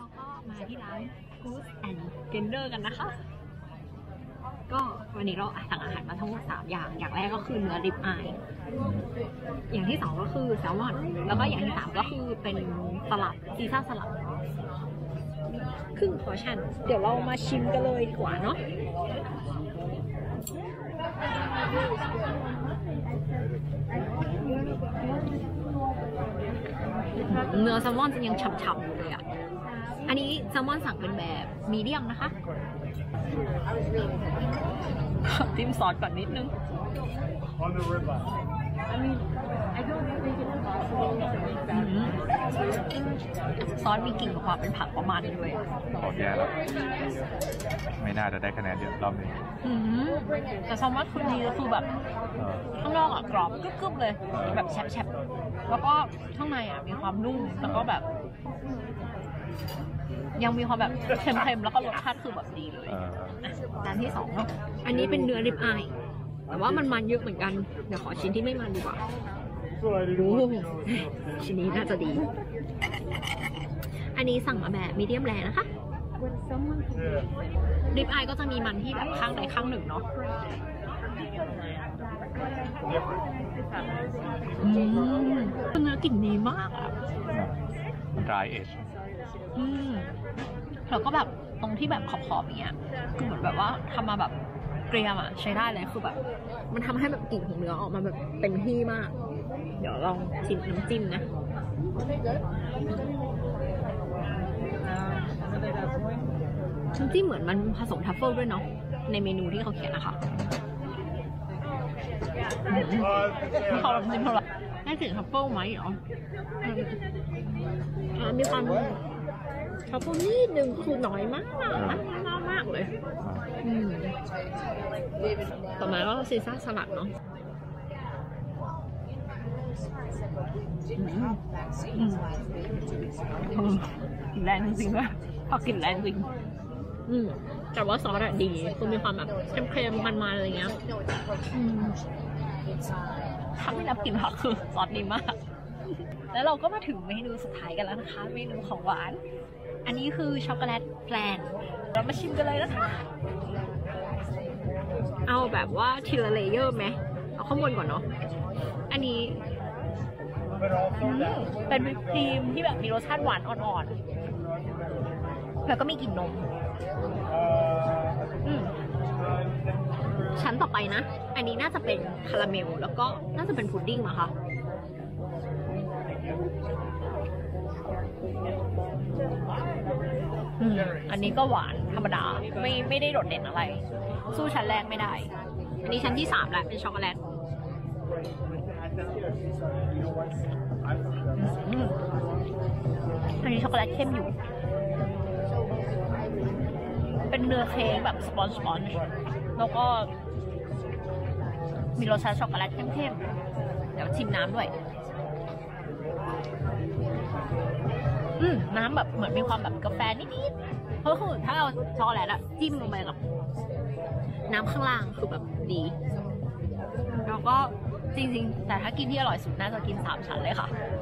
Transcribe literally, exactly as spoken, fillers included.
ก็มาที่ร้าน Goose and Gander กันนะคะ ก็วันนี้เราสั่งอาหารมาทั้งหมดสามอย่างอย่างแรกก็คือเนื้อริบอายอย่างที่สองก็คือแซลมอนแล้วก็อย่างที่สามก็คือเป็นสลัดซีซ่าสลัดครึ่งพอร์ชั่นเดี๋ยวเรามาชิมกันเลยดีกว่าเนาะเนื้อแซลมอนจะยังฉ่ำๆอยู่เลยอ่ะอันนี้แซลมอนสั่งเป็นแบบมีเดียมนะคะจิ้มซอสก่อนนิดนึงซอสมีกลิ่นของความเป็นผักประมาณนี้ด้วยโอเคแล้วไม่น่าจะได้คะแนนเยอะรอบนี้แต่แซลมอนคือดีก็คือแบบข้างนอกอ่ะกรอบกรึบๆเลยแบบแฉบๆแล้วก็ข้างในอ่ะมีความนุ่มแล้วก็แบบยังมีความแบบเค็มๆแล้วก็รสชาติคือแบบดีเลยจานที่สองเนาะอันนี้เป็นเนื้อริบอายแต่ว่ามันมันเยอะเหมือนกันเดี๋ยวขอชิ้นที่ไม่มันดีกว่าโอ้ชิ้นนี้น่าจะดีอันนี้สั่งมาแบบมีเดียมแรนะคะริบอายก็จะมีมันที่แบบข้างใดข้างหนึ่งเนาะอืมเนื้อกลิ่นดีมากอ่ะ dry age อืมแล้วก็แบบตรงที่แบบขอบๆเนี้ยคือเหมือนแบบว่าทำมาแบบเกรียมอ่ะใช้ได้เลยคือแบบมันทำให้แบบกลิ่นของเนื้อออกมาแบบเต็มที่มากเดี๋ยวลองชิมน้ำจิ้มนะน้ำจิ้มเหมือนมันผสมทัฟเฟิลด้วยเนาะในเมนูที่เขาเขียนนะคะไม่เขาน้ำจิ้มเท่าไหร่ได้กลิ่นทัฟเฟิลไหมเหรอมีความทัฟเฟิลนิดนึงคือน้อยมากมากมากมากเลยต่อมาก็ซีซ่าสลัดเนาะแรงจริงๆด้วยพอกินแรงจริงอืมแต่ว่าซอสอะดีคือมีความแบบเค็มๆมันๆอะไรเงี้ยถ้าไม่นับกลิ่นผักคือซอสดีมากแล้วเราก็มาถึงเมนูสุดท้ายกันแล้วนะคะเมนูของหวานอันนี้คือช็อกโกแลตแฟลนเรามาชิมกันเลยนะคะเอาแบบว่าทีละเลเยอร์ไหมเอาข้างบนก่อนเนาะอันนี้เป็นวิปครีมที่แบบมีรสชาติหวานอ่อนๆแล้วก็มีกลิ่นนมชั้นต่อไปนะอันนี้น่าจะเป็นคาราเมลแล้วก็น่าจะเป็นพุดดิ้งมั้งคะอันนี้ก็หวานธรรมดาไม่ไม่ได้โดดเด่นอะไรสู้ชั้นแรกไม่ได้อันนี้ชั้นที่สามแหละเป็นช็อกโกแลตอันนี้ช็อกโกแลตเข้มอยู่เป็นเนื้อเค้กแบบสปอนจ์สปอนจ์แล้วก็มีรสชาติช็อกโกแลตเข้มๆเดี๋ยวชิมน้ำด้วยอืมน้ำแบบเหมือนมีความแบบกาแฟนิดๆเพราะคือถ้าเอาช็อกโกแลตอะจิ้มลงไปกับน้ำข้างล่างคือแบบดีแล้วก็จริงๆแต่ถ้ากินที่อร่อยสุดน่าจะกินสามชั้นเลยค่ะ